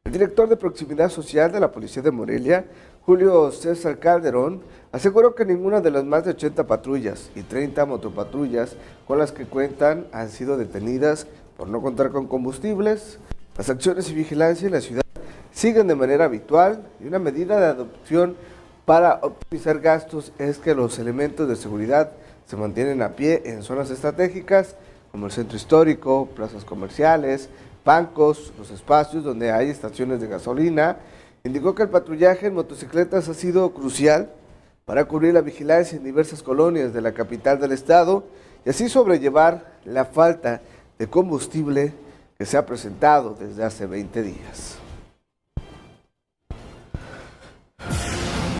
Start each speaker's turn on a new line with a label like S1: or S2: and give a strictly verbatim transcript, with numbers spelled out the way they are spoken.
S1: El director de Proximidad Social de la Policía de Morelia, Julio César Calderón, aseguró que ninguna de las más de ochenta patrullas y treinta motopatrullas con las que cuentan han sido detenidas por no contar con combustibles. Las acciones y vigilancia en la ciudad siguen de manera habitual y una medida de adopción para optimizar gastos es que los elementos de seguridad se mantienen a pie en zonas estratégicas como el centro histórico, plazas comerciales, bancos, los espacios donde hay estaciones de gasolina. Indicó que el patrullaje en motocicletas ha sido crucial para cubrir la vigilancia en diversas colonias de la capital del estado y así sobrellevar la falta de combustible que se ha presentado desde hace veinte días.